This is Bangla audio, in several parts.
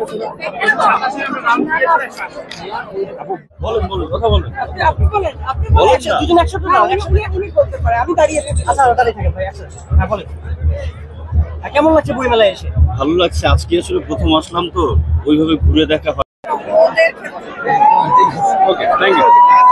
বলেন বলেন কথা বলেন। আপনি বলেন, আপনি বলেন, দুজন একসাথে না, একসাথে উনি বলতে পারে, আমি দাঁড়িয়ে থাকি। আচ্ছা দাঁড়িয়ে থাকেন ভাই, একসাথে। হ্যাঁ বলেন, কেমন লাগছে বই মেলায় এসে? ভালো লাগছে, আজকে আসলে প্রথম আসলাম তো ওইভাবে ঘুরে দেখা হয়। Okay, thank you.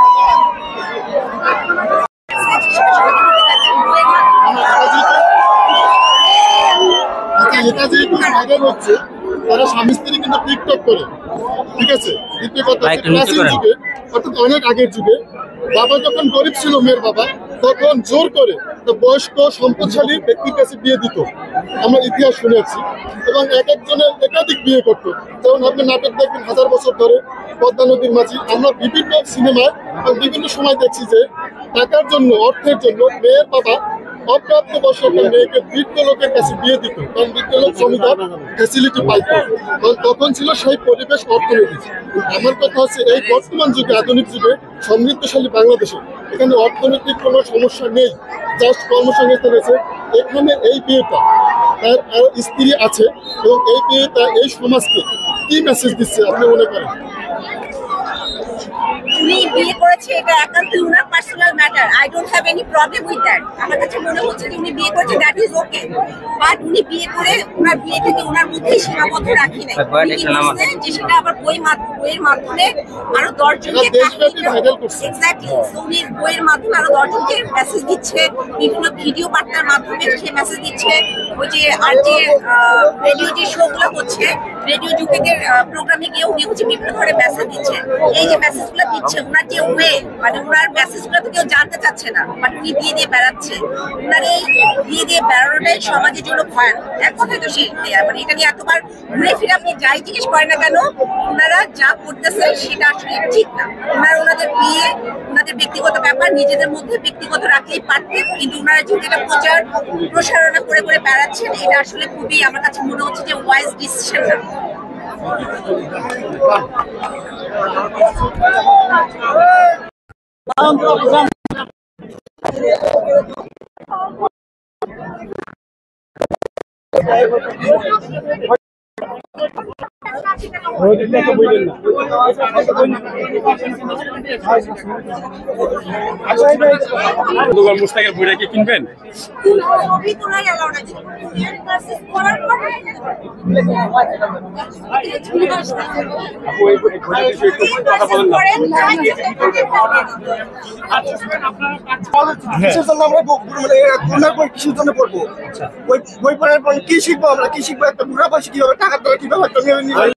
এটা যেহেতু ভাইরাল হচ্ছে, তারা স্বামী স্ত্রী কিন্তু টিকটক করে, ঠিক আছে। দ্বিতীয় কথা হচ্ছে প্রাচীন যুগে, অর্থাৎ অনেক আগের যুগে, বাবা যখন গরিব ছিল, মেয়ের বাবা, তখন জোর করে বয়স্ক সম্পদশালী ব্যক্তির কাছে বিয়ে দিত। আমরা ইতিহাস শুনেছি, এবং এক একজনের একাধিক বিয়ে করতো। যেমন আপনি নাটক দেখবেন 1000 বছর ধরে, পদ্মা নদীর মাঝি। আমরা বিভিন্ন সিনেমায় বিভিন্ন সময় দেখছি যে টাকার জন্য, অর্থের জন্য মেয়ের বাবা অপ্রাপ্ত বয়সের মেয়েকে বৃদ্ধ লোকের কাছে বিয়ে দিত, কারণ বৃদ্ধ লোক জমিদার ফ্যাসিলিটি পাইত। কারণ তখন ছিল সেই পরিবেশ, অর্থনীতি। আমার কথা হচ্ছে, এই বর্তমান যুগে, আধুনিক যুগে, সমৃদ্ধশালী বাংলাদেশে এখানে অর্থনৈতিক কোনো সমস্যা নেই, জাস্ট কর্মসংস্থান রয়েছে। এখানে এই বিয়েটা, তার স্ত্রী আছে, এবং এই বিয়েটা এই সমাজকে কি মেসেজ দিচ্ছে আপনি মনে করেন? উনি বিয়ে করেছে, এটা একান্তই উনার personal matter. I don't have any problem with that. আমার কাছে মনে হচ্ছে যে উনি বিয়ে করেছে, দ্যাট ইজ ওকে। বাট উনি বিয়ে করে ওনার বিয়েটাকে ওনার মধ্যেই সীমাবদ্ধ রাখি নাই। যে সেটা আবার বইয়ের মাধ্যমে আরো 10 জনকে এক্স্যাক্টলি, উনি বইয়ের মাধ্যমে আরো 10 জনকে মেসেজ দিচ্ছে, বিভিন্ন ভিডিও বার্তার মাধ্যমে সে মেসেজ দিচ্ছে। ওই যে আর যে রেডিও যে শো গুলো হচ্ছে, রেডিও যুগের প্রোগ্রামে গিয়ে উনি হচ্ছে বিভিন্ন ধরনের মেসেজ দিচ্ছে। এই যে মেসেজ গুলো দিচ্ছে, ওনার যে ওয়ে, মানে ওনার মেসেজ গুলো তো কেউ জানতে চাচ্ছে না, বাট উনি দিয়ে দিয়ে বেড়াচ্ছে। ওনার এই দিয়ে বেড়ানোটাই সমাজের জন্য ভয়ানক। এক কথায় তো মানে এটা নিয়ে এতবার ঘুরে ফিরে আপনি যাই জিজ্ঞেস করেন না কেন, ওনারা যা করতেছে সেটা আসলে ঠিক না। ওনাদের বিয়ে, ওনাদের ব্যক্তিগত ব্যাপার, নিজেদের মধ্যে ব্যক্তিগত রাখলেই পারতেন, কিন্তু ওনারা যেটা প্রচার প্রসারণা করে করে বেড়াচ্ছেন, এটা আসলে খুবই আমার কাছে মনে হচ্ছে যে ওয়াইজ ডিসিশন না। মুস্তাকের বইটা কি কিনবেন? কিসের জন্য পড়বো? বই পড়ার পর কি শিখবো? আমরা কি শিখবো? একটা বুড়া বয়সে কিভাবে টাকার দ্বারা কিভাবে